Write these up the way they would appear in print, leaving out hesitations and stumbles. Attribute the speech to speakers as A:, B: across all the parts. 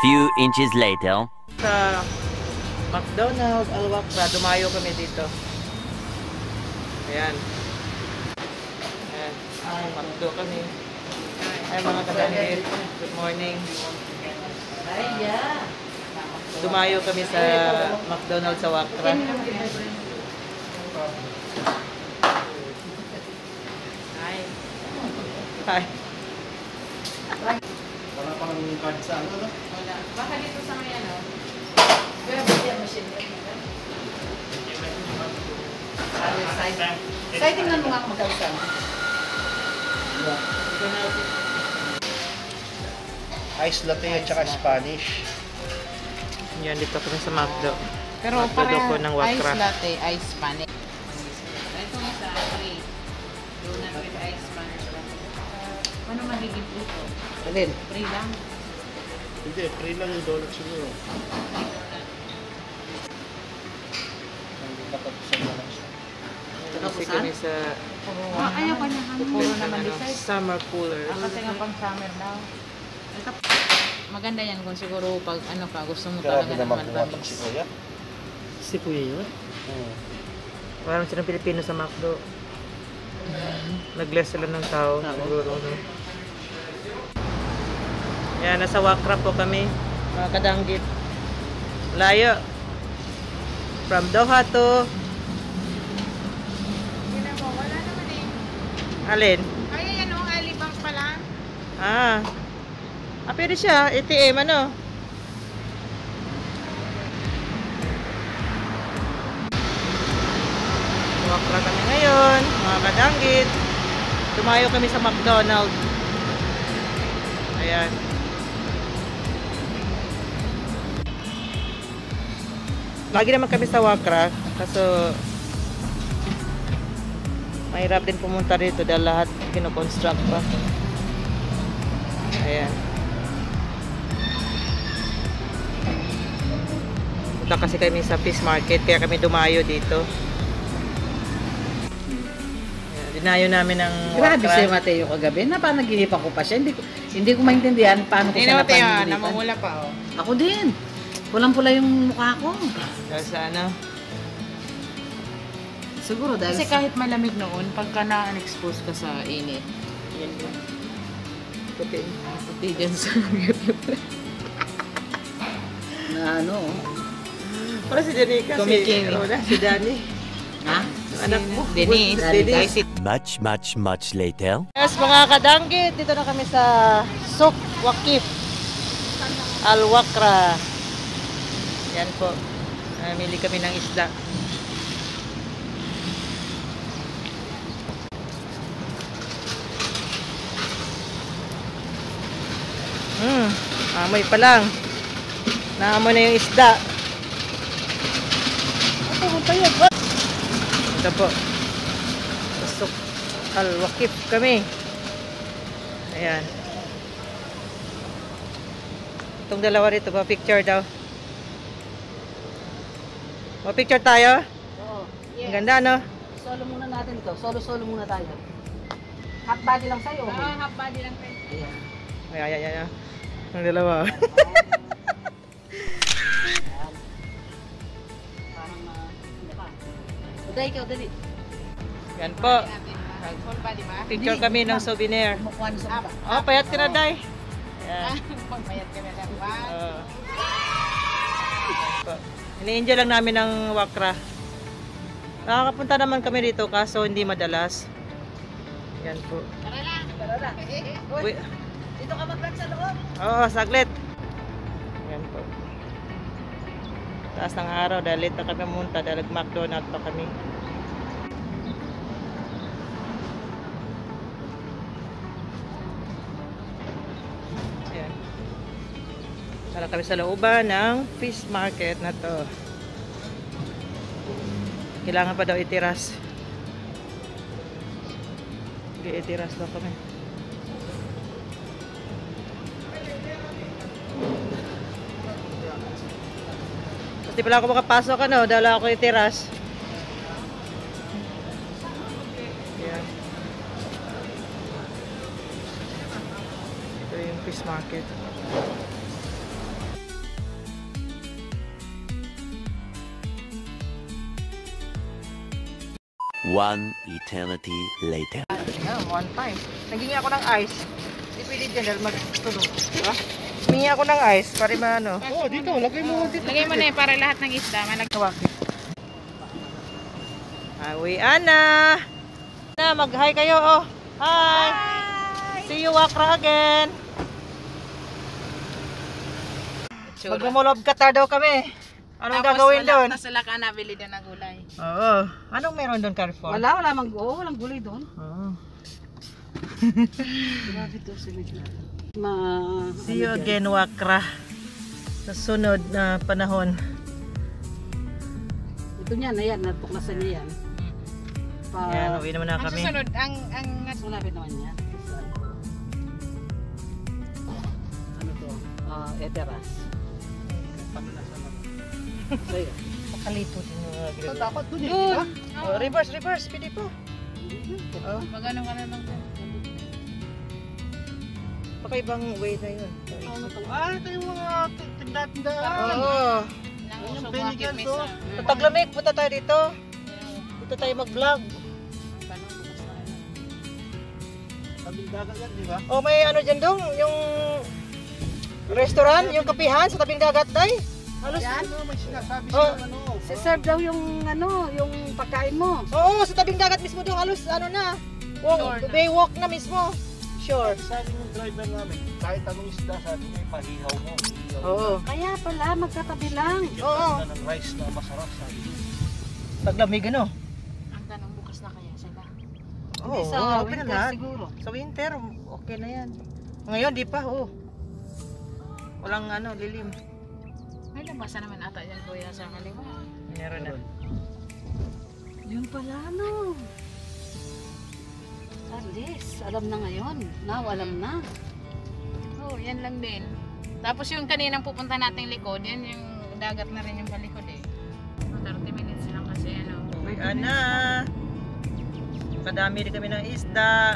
A: few inches later.
B: Sa McDonald's, Al-Wakra, dumayo kami dito. Ayan. Ayan. Ay, McDo kami. Ay, mga kadangit. Good morning. Dumayo kami sa McDonald's sa Wakra. Hi.
C: Wala pa ng card sa ano, no?
D: Wala. Baka dito sa may ano. Side tingnan mo nga kung magkalisan.
C: Ice latte at saka Spanish.
B: Yan, dito kami sa McDo.
D: Pero
B: McDo
D: para
B: ko ng
D: ice
B: Wakra.
D: latte, ice Spanish. Ito nga sa free. Donut with ice Spanish. Ano magiging ito?
C: Alin?
D: Free lang.
C: Hindi, free lang yung donut siguro. Hindi tapos sa donut siya.
B: Kasi kami sa
D: Ayaw pa niya kami. Puro naman
B: ano,
D: decide.
B: summer cooler.
D: Kasi nga pang summer daw. Ito, maganda yan kung siguro pag ano ka, gusto mo
C: Grabe
D: talaga
C: naman
D: naman
C: pumatak si Kuya.
B: Si Kuya yun? Parang silang Pilipino sa McDo. Nag-less sila ng tao. Siguro, no? Yan, nasa Wakra po kami. Mga kadanggit. Layo. From Doha to...
D: Wala naman eh.
B: Alin?
D: Kaya yan o, alibang pala.
B: Ah. Ah, pwede siya. ATM, ano? Wakra kami ngayon. Mga kadanggit. Tumayo kami sa McDonald's. Ayan. Lagi naman kami sa Wakra. Kaso mahirap din pumunta rito dahil lahat kino-construct pa. Ayan. Punta kasi kami sa fish market kaya kami dumayo dito. Ayan, dinayo namin ng
E: Grabe
B: Wakra.
E: si Mateo kagabi. Napanaghihip ako pa siya. Hindi ko maintindihan paano ko
D: Hindi
E: siya
D: naman tayo,
E: napanaginipan.
D: namumula pa o.
E: Ako din. Pulang-pula yung mukha ko.
B: Dahil sa ano?
E: Siguro dahil
D: Kasi kahit malamig noon, pagka na-expose ka sa init,
B: Yan yun. Puti.
D: puti dyan sa
E: na ano.
B: Para si Danica, si,
D: Kumikilig.
B: Roda, si Danny.
E: Ha?
B: Yung anak mo.
D: Denise.
B: Denise.
A: Much later.
B: Yes, mga kadanggit, dito na kami sa Souk Waqif Al-Wakra. Yan po. Namili kami ng isda. Amoy pa lang. Naamoy na yung isda. Ano pumunta yun? Ito po. Sa Souk Al-Waqif kami. Ayan. Itong dalawa rito, pa-picture daw. Pa-picture tayo?
E: Oo.
B: Ang ganda, no?
E: Solo muna natin ito. Solo-solo muna tayo. Half body lang sa'yo.
D: half body lang kayo.
E: Ayan.
B: Ay. Ang dalawa.
E: Parang hindi pa. Uday ikaw, dali.
B: Yan po.
D: Full body ba?
B: Picture kami ng souvenir.
E: Kumukuha niyo sa baba.
B: Oh, payat ka na, Day. Ayan.
D: Pagmayat ka na lang.
B: Oh. Ini-enjoy lang namin ng Wakra. Nakakapunta naman kami dito kaso hindi madalas. Yan po.
E: Tara na.
B: Uy.
E: Dito ka mag-vlog sa loob.
B: Oo, saglit. Yan po. Taas ng araw dahil late na kami pumunta dahil McDonald's pa kami. Ayan. Tara kami sa looban ng fish market na to. Kailangan pa daw itiras. Itiras daw kami. Kasi pala ako makapasok ano, dahil ako itiras. Ayan. Ito yung fish market.
A: One eternity later.
B: Yeah, one time. Naghingi ako ng ice. Hindi pwede dyan dahil magtulog. Diba? Hingi ako ng ice para maano.
C: Oh, dito. Lagay mo dito.
D: Lagay mo na eh, para lahat ng isda.
B: Kawaki. Uwi na. Mag-hi kayo. Oh. Hi. See you Wakra again. Magmumulob kata daw kami. Anong gagawin doon?
D: Tapos wala ka nabili doon ng gulay.
B: Oo. Anong meron doon, Carrefour?
E: Walang gulay doon.
B: Oo.
E: Grabe to si Migla.
B: See you again, Wakra. Sa sunod na panahon.
E: Ito niyan, ayan, natuklasan niya yan.
B: Yan, uwi naman na
D: Ang
B: kami.
D: susunod, ang
E: Malapit naman niya. Ano to? Eteras. Ayun.
B: Makalito din yung mga
C: So,
B: ginagawa.
C: dapat dun eh, di ba?
B: Oh, reverse, pwede pa. Oh,
D: magano ka na lang.
B: baka ibang way na yun.
C: Ito yung mga tinda-tindaan.
B: Oo.
D: Nang
C: Yung
D: usog
C: Benigans,
D: market
C: oh.
B: Sa Taglamig, punta tayo dito. Punta tayo mag-vlog.
C: Tabing dagat yan, di ba?
B: Oh, may ano dyan dong, yung restaurant, yung kapihan sa tabing dagat day. Halos.
E: Yan.
C: Ano, may sinasabi
B: Oh.
C: siya ano.
E: Serve daw yung yung pagkain mo.
B: Oo, sa tabing dagat mismo dong, halos ano na.
D: Sure na.
B: Baywalk na mismo. Sure.
C: Sabi ng driver namin, kahit anong isda, sabi niya, pahihaw mo. Ihaw.
B: Oo.
E: Kaya pala, magkatabi lang.
C: Bigyan
B: Oo.
C: ka ng rice na masarap, sabi niya.
B: Taglamig ano?
D: Ang tanong bukas na kaya sila.
B: Oo,
E: Sa
B: okay na
E: winter
B: lahat.
E: siguro.
B: Sa winter, okay na yan. Ngayon, di pa, oh. Walang ano, lilim.
D: May labasa naman ata yan kuya sa kaliwa.
B: Meron na.
E: Yun pala, no. Alis, alam na ngayon. Now, alam na.
D: Oo, yan lang din. Tapos yung kaninang pupunta nating likod, yan yung dagat na rin yung palikod eh. 30 minutes lang kasi ano.
B: Uwi na. Kadami din kami ng isda.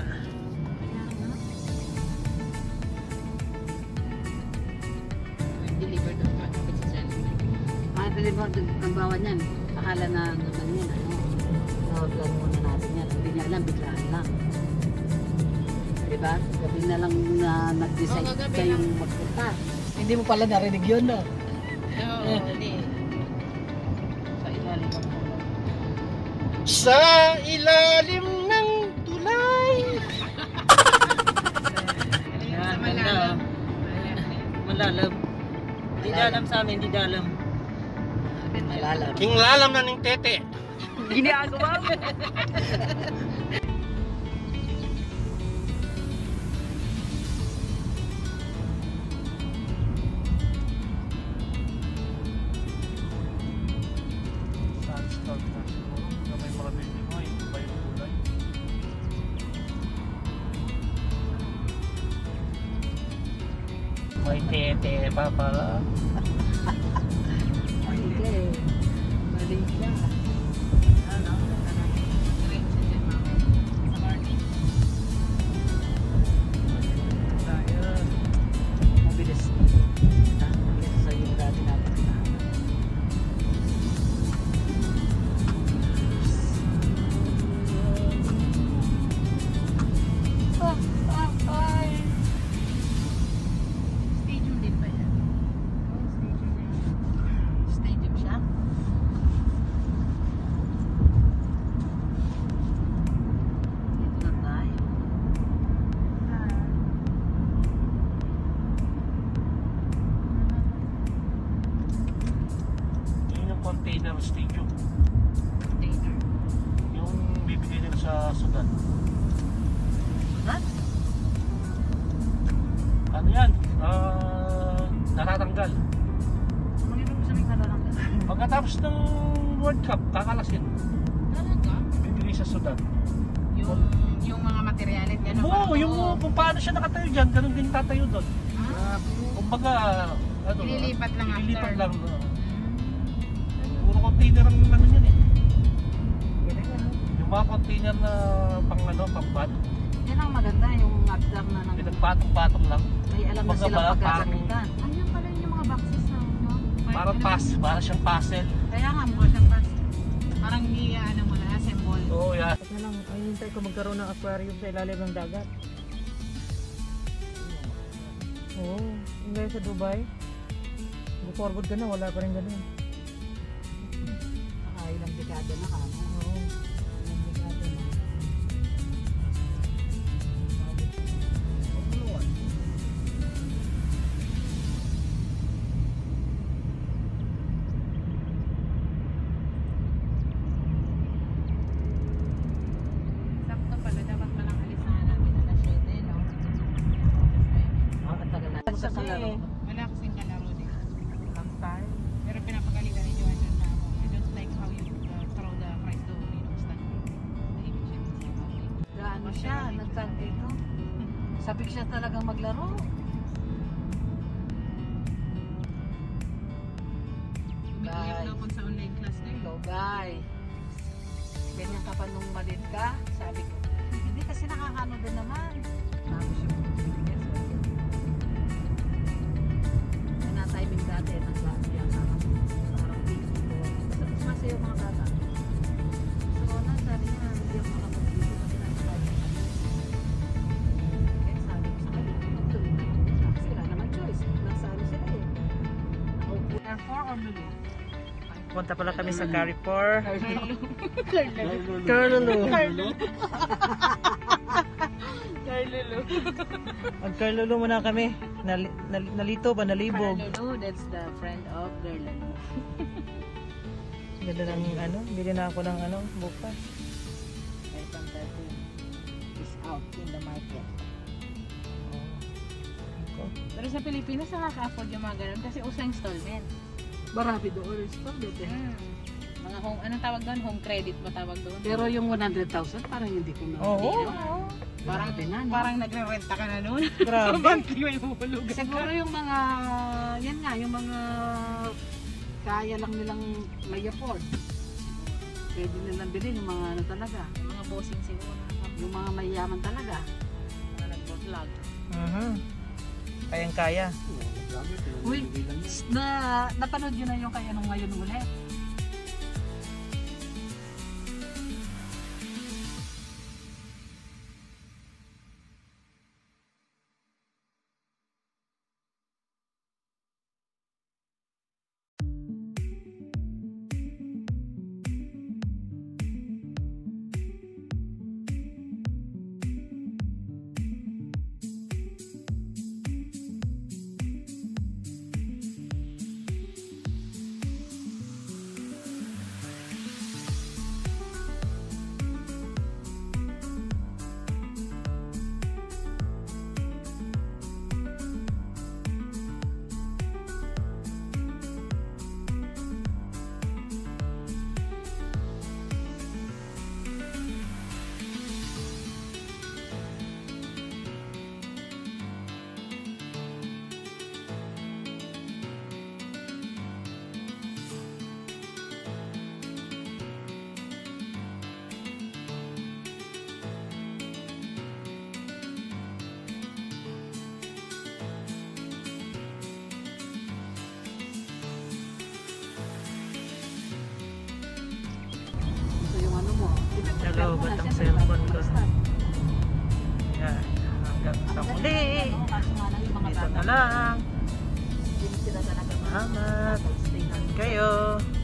D: Deliver doon pa kapit sa dyan.
E: Deliver ang bawa niyan. Akala na naman yan, ano. Nawaglan muna natin yan. Hindi niya alam, biglaan lang. Diba? Gabi na lang na nag-decide
D: Oo, gabi
E: kayong
D: lang.
E: magpunta. Hindi mo pala narinig yun, no?
D: Oo, hindi.
E: Sa ilalim ng
C: Sa ilalim ng tulay.
B: Yan,
D: Sa
B: ganda.
D: malalim.
B: Malalam. Hindi dalam sa amin, hindi dalam.
E: malalam.
C: King lalam na ng tete.
B: Ginagawa mo.
C: Sandstone na siguro. Na may mga building mo, yung iba yung tulay. May tete pa pala.
E: Hindi. Mali ka.
B: Tayo.
E: Mabilis. Mabilis sa iyo dati natin.
D: Stadium din ba yan? Stadium siya?
E: Dito na tayo.
C: Yun yung container stadium.
D: Stadium.
C: Yung bibigay nila sa Sudan.
E: Ha?
C: Ano yan? Natatanggal.
E: Ano yung sabihin ka na lang?
C: Pagkatapos ng World Cup, kakalasin.
D: Talaga?
C: Bibigay sa Sudan.
D: Yung mga materialit yan.
C: Oo, yung kung paano siya nakatayo dyan, ganun din tatayo doon. Kumbaga, ano,
D: Ililipat lang after.
C: ililipat lang. Puro container ang ano yun eh. Yung mga container na pang ano, pang ban,
E: Yan ang maganda, yung abdang na ng...
C: pinagpatong-patong lang.
E: May alam na
C: Kumbaga
E: silang
C: ba,
E: pagkakamitan.
D: Ayun pala yung mga boxes na, no?
C: Parang siyang puzzle.
D: Kaya nga, mukha siyang pass. Parang ano mo na, assemble.
E: Mall.
C: Oo, yan.
B: Kasi lang, ay hintay ko magkaroon ng aquarium sa ilalim ng dagat. Oo, yung gaya sa Dubai. Mag-forward ka na, wala pa rin ganun.
E: Ilang dekada na ka.
B: Oo.
E: Ilang dekada na.
D: Sakto pala, dapat palang alisahan namin na 7, no?
E: Matagal na. Sa kalaro.
D: Wala kasing kalaro din.
B: Long time.
D: Pero pinapagalitan ni Joanne doon na ako. I don't like how you throw the prize to, you know, stand. Naiibig siya sa okay.
E: Gaano siya, nagtag dito. Sabik siya talagang maglaro.
D: Umiiyak na ako sa online class na yun.
E: Ikaw, guy. Ganyan ka pa nung maliit ka. Sabi ko, hindi kasi nakakano din naman. Tapos yung yes, may na-timing dati. Nag-dati yan. Parang dito. Tapos masayo mga bata. So, sabi niya, hindi ako makapag-dito kasi nag-dati. Kaya sabi ko sa kanya, magtuloy na ako. Kasi wala naman choice. Nasa ano sila eh. Nakaupo.
D: Carrefour or Lulu?
B: Punta pala kami sa Carrefour.
D: Carlulu.
B: Carlulu.
D: Carlulu.
B: Mag-Carlulu muna kami. Nalito ba? Nalibog.
D: Carlulu, that's the friend of Carlulu.
B: Ganda ng ano. Bili na ako ng ano. Bukas.
E: iPhone 13 is out in the market.
D: Pero sa Pilipinas, nakaka-afford yung mga ganun kasi usa installment.
E: Marami doon installment eh.
D: Mga home, anong tawag doon? Home credit ba tawag doon?
E: Pero yung 100,000 parang hindi ko na.
B: Oo.
D: Parang,
E: Grabe na, no?
D: parang nagre-renta ka na noon.
B: Grabe.
D: Monthly may huhulugan ka.
E: Siguro yung mga, yan nga, yung mga kaya lang nilang may afford. Pwede nilang bilhin yung mga ano talaga.
D: Yung mga bossing siguro.
E: Yung mga mayayaman talaga.
D: Mga nag-vlog.
B: Kayang-kaya.
E: Uy, napanood yun na yung kaya nung ngayon ulit.
B: Hello, batang cellphone ko. Yan. Hanggang sa muli. Dito na lang. Salamat. Kayo.